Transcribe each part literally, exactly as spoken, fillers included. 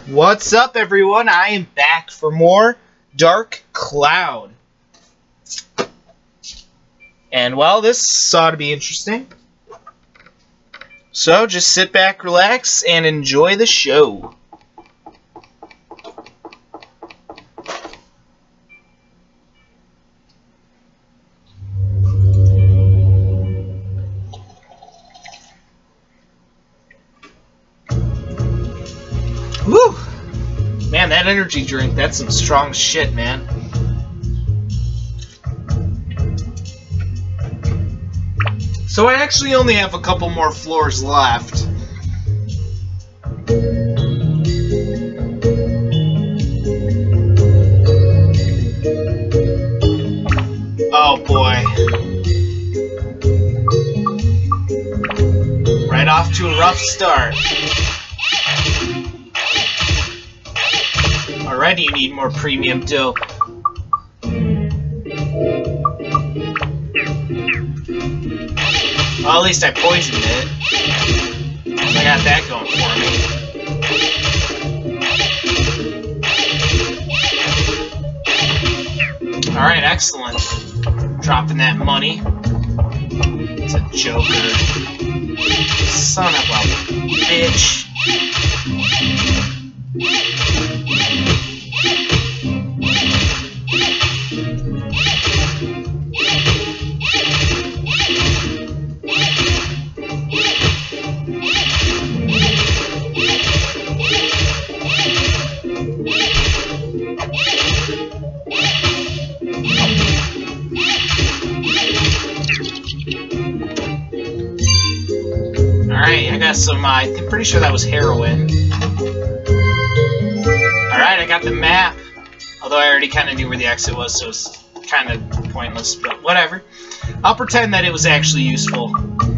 What's up, everyone? I am back for more Dark Cloud. And, well, this ought to be interesting. So, just sit back, relax, and enjoy the show. Woo! Man, that energy drink, that's some strong shit, man. So I actually only have a couple more floors left. Oh boy. Right off to a rough start. Already you need more premium dope. Well, at least I poisoned it. So I got that going for me. Alright, excellent. Dropping that money. It's a joker. Son of a bitch. Alright, I got some, uh, I'm pretty sure that was heroin. Alright, I got the map. Although I already kind of knew where the exit was, so it's kind of pointless, but whatever. I'll pretend that it was actually useful.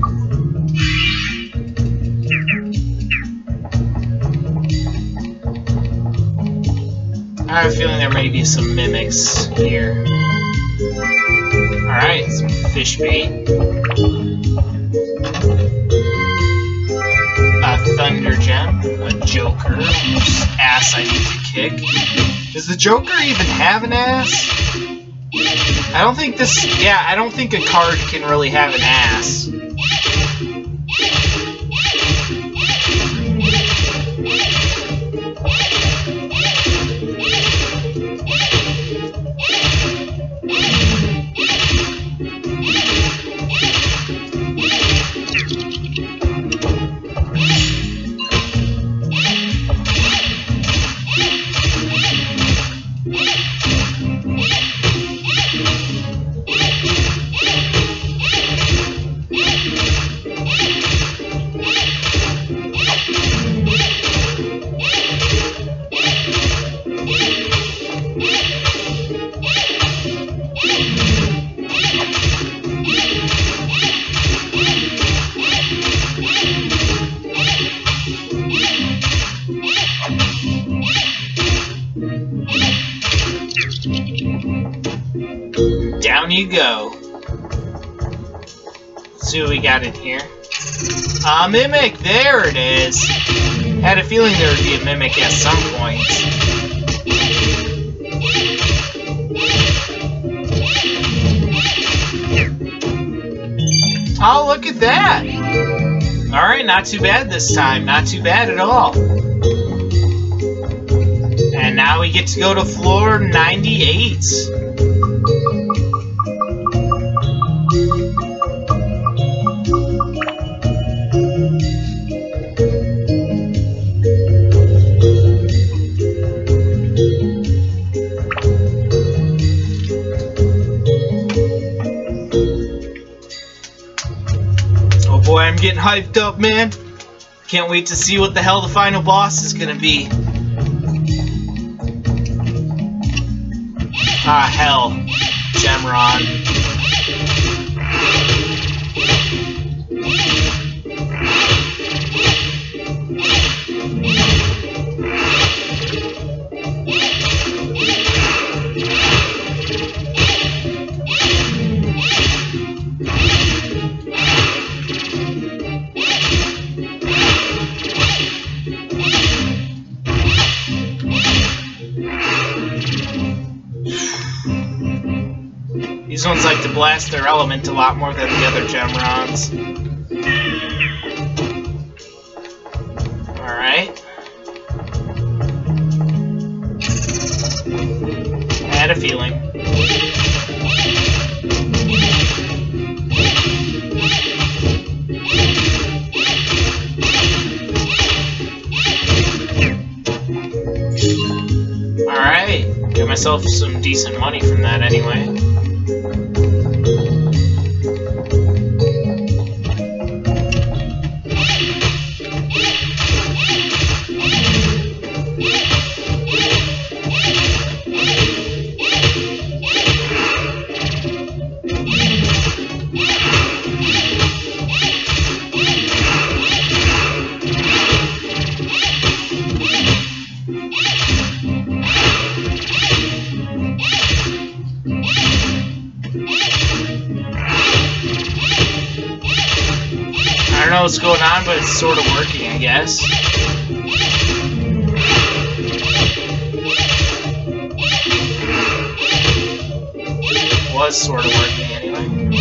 I have a feeling there may be some mimics here. Alright, some fish bait. A Thunder Gem, a Joker, whose ass I need to kick. Does the Joker even have an ass? I don't think this, yeah, I don't think a card can really have an ass. Down you go. Let's see what we got in here. A mimic! There it is! Had a feeling there would be a mimic at some point. Oh, look at that! Alright, not too bad this time. Not too bad at all. And now we get to go to floor ninety-eight. Oh boy, I'm getting hyped up, man. Can't wait to see what the hell the final boss is gonna be. Ah, hell. Gemron. These ones like to blast their element a lot more than the other Gemrons. Alright. I had a feeling. Alright. Get myself some decent money from that anyway. I don't know what's going on, but it's sort of working, I guess. It was sort of working anyway.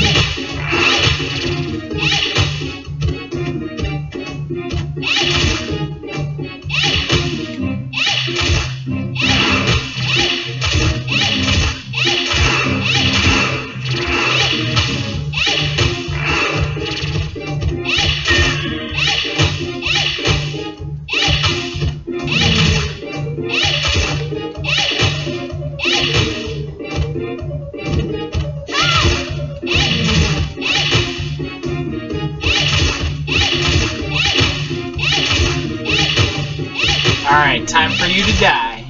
Alright, time for you to die.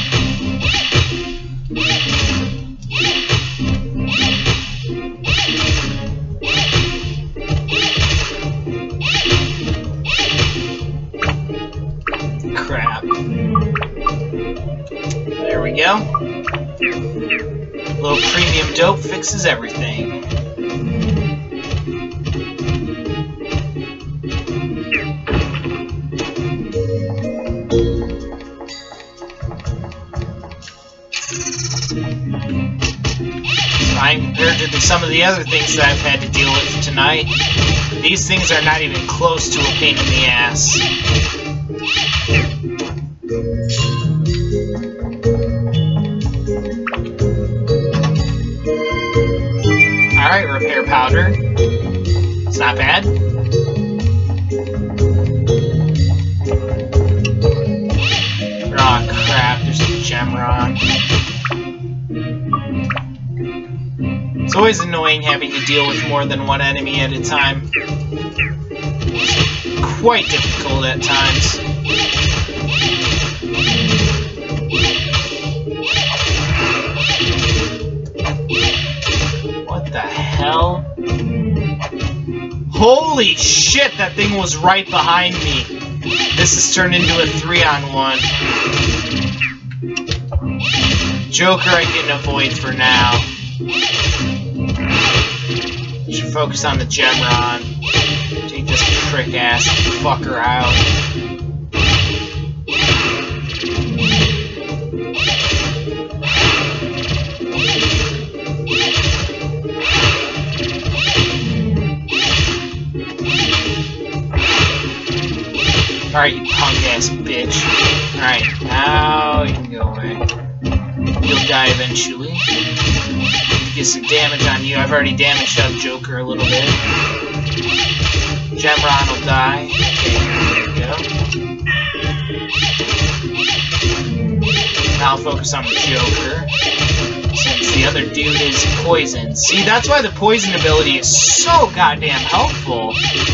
Crap. There we go. A little premium dope fixes everything. Compared to the, some of the other things that I've had to deal with tonight, these things are not even close to a pain in the ass. Alright, repair powder. It's not bad. Oh crap, there's a Gemron. It's always annoying having to deal with more than one enemy at a time. It's quite difficult at times. What the hell? Holy shit, that thing was right behind me. This has turned into a three on one. Joker I can avoid for now. Should focus on the Gemron. Take this prick ass fucker out. Alright, you punk ass bitch. Alright, now you can go away. You'll die eventually. Get some damage on you. I've already damaged up Joker a little bit. Gemron will die. Okay, there we go. Now I'll focus on the Joker, since the other dude is poisoned. See, that's why the poison ability is so goddamn helpful.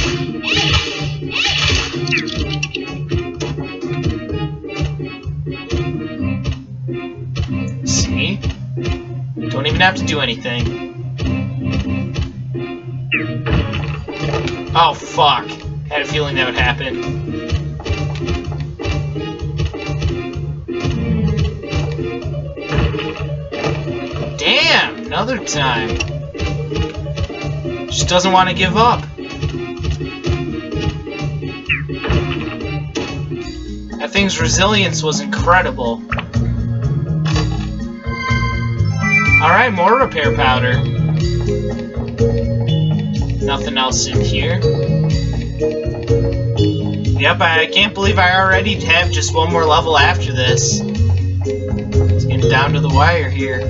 See? Don't even have to do anything. Oh, fuck. Had a feeling that would happen. Damn! Another time. Just doesn't want to give up. That thing's resilience was incredible. Alright, more repair powder. nothing else in here. Yep, I can't believe I already have just one more level after this. It's getting down to the wire here.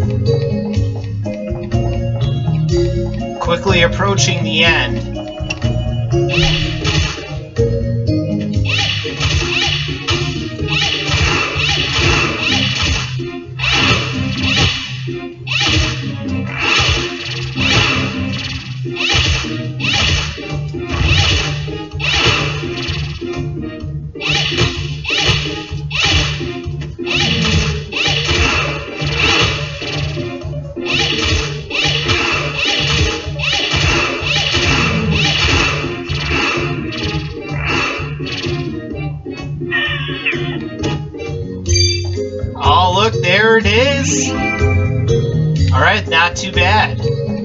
Quickly approaching the end. Oh, look, there it is! Alright, not too bad.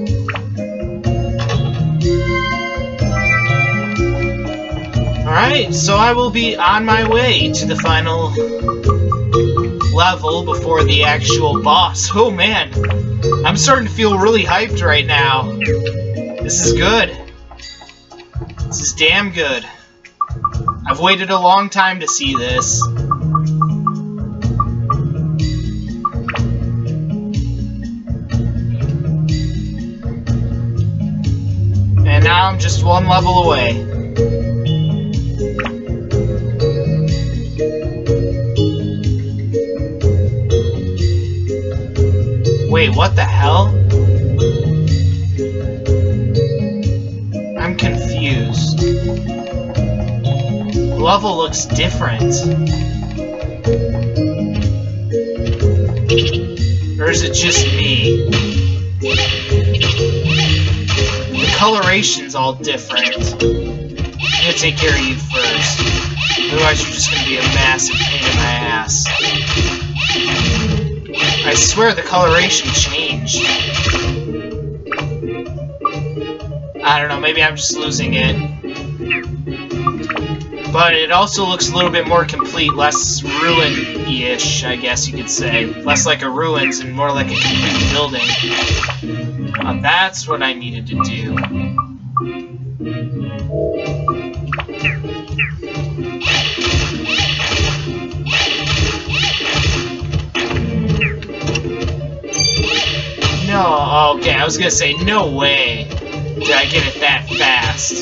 Alright, so I will be on my way to the final level before the actual boss. Oh man, I'm starting to feel really hyped right now. This is good. This is damn good. I've waited a long time to see this. And now I'm just one level away. Wait, what the hell? I'm confused. The level looks different. Or is it just me? The coloration's all different. I'm gonna take care of you first. Otherwise you're just gonna be a massive pain in my ass. I swear the coloration changed. I don't know, maybe I'm just losing it. But it also looks a little bit more complete, less ruin-ish, I guess you could say. Less like a ruins and more like a complete building. Uh, that's what I needed to do. No, okay, I was gonna say, no way did I get it that fast.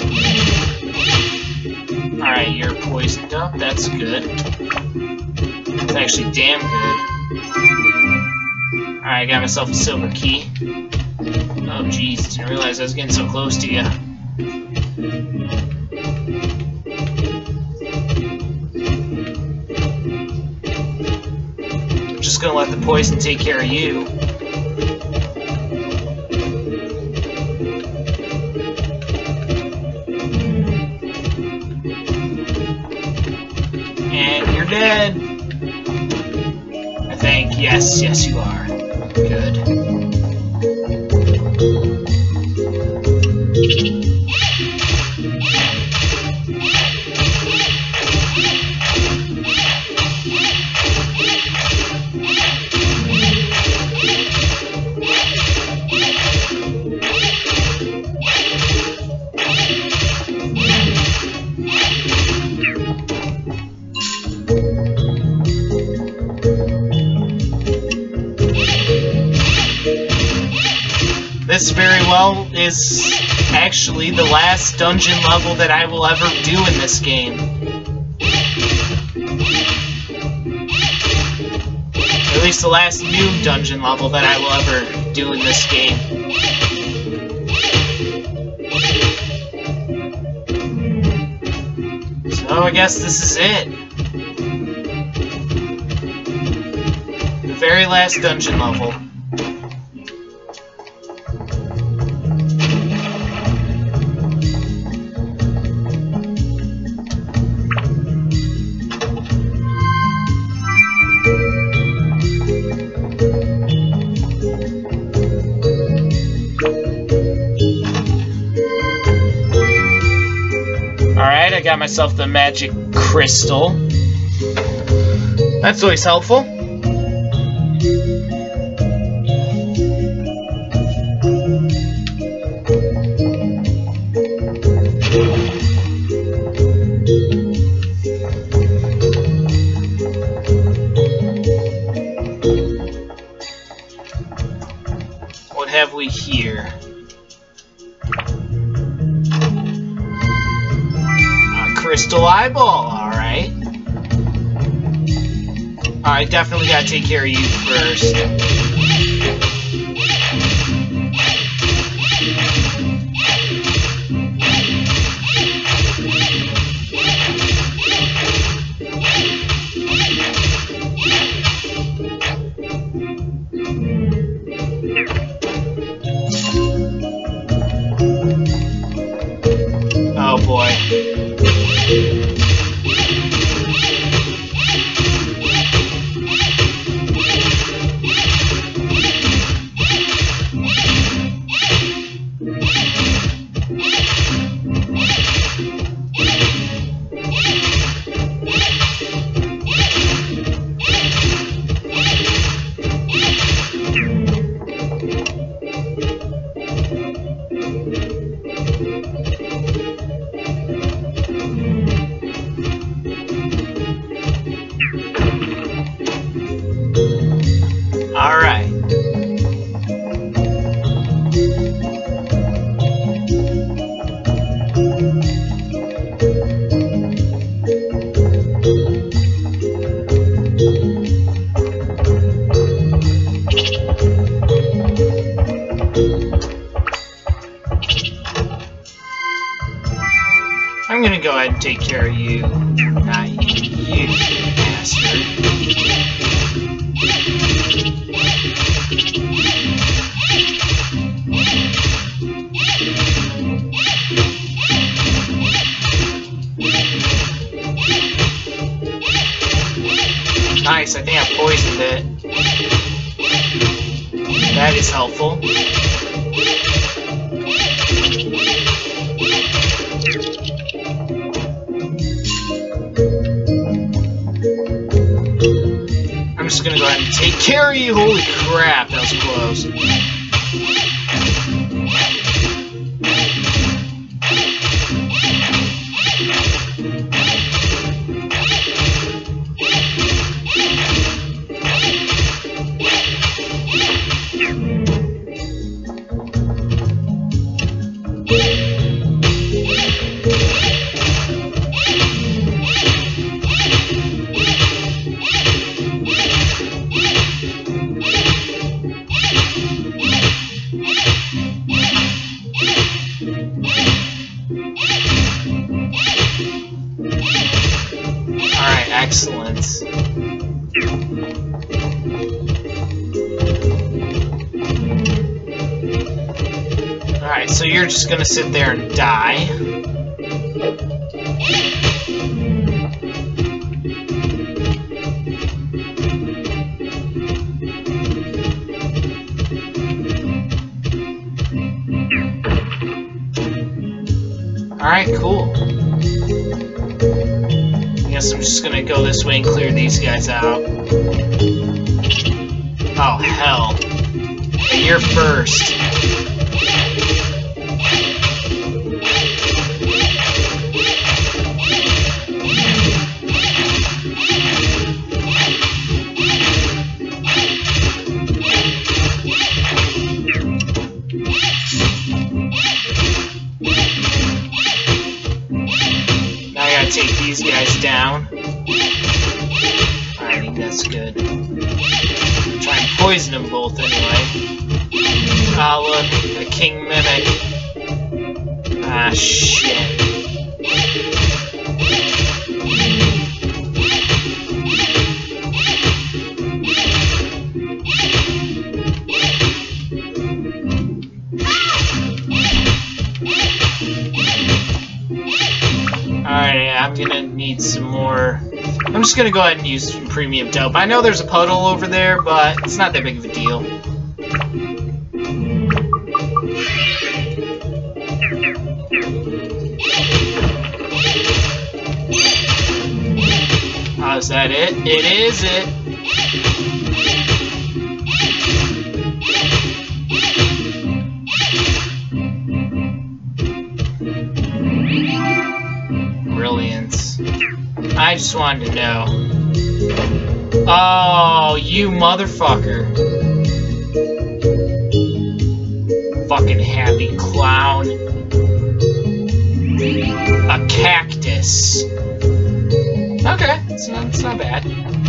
Alright, you're poisoned up, that's good. It's actually damn good. Alright, I got myself a silver key. Oh jeez, didn't realize I was getting so close to you. I'm just gonna let the poison take care of you. And you're dead. I think. Yes, yes you are. Good. This very well is actually the last dungeon level that I will ever do in this game. At least the last new dungeon level that I will ever do in this game. So I guess this is it. The very last dungeon level. I got myself the magic crystal. That's always helpful. we here? Uh, crystal eyeball, alright. Alright, definitely gotta take care of you first. Oh boy. Alright. I'm gonna go ahead and take care of you. Not you, you bastard. Nice, I think I poisoned it. That is helpful. I'm just gonna go ahead and take care of you. Holy crap, that was close. Alright, excellent. Alright, so you're just gonna sit there and die. Alright, cool. I guess I'm just gonna go this way and clear these guys out. Oh, hell. Hey, you're first. Take these guys down. I think that's good. Try and poison them both anyway. Ah, look, a king mimic. Ah, shit. Alright, I'm gonna need some more. I'm just gonna go ahead and use some premium dope. I know there's a puddle over there, but it's not that big of a deal. Oh, is that it? It is it. Brilliant. I just wanted to know. Oh, you motherfucker. fucking happy clown. A cactus. Okay, it's not, it's not bad.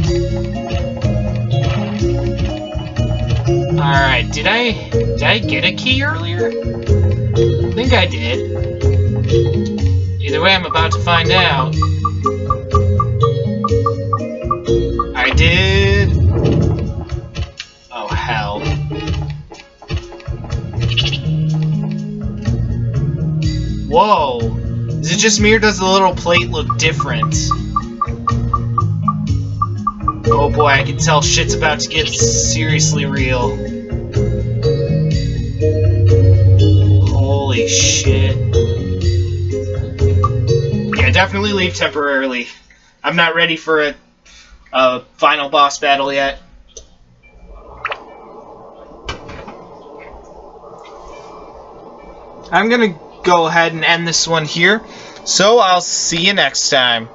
Alright, did I did I get a key earlier? I think I did. Either way, I'm about to find out. I did. Oh, hell. Whoa. Is it just me or does the little plate look different? Oh boy, I can tell shit's about to get seriously real. Holy shit. Yeah, definitely leave temporarily. I'm not ready for a, a final boss battle yet. I'm gonna go ahead and end this one here, so I'll see you next time.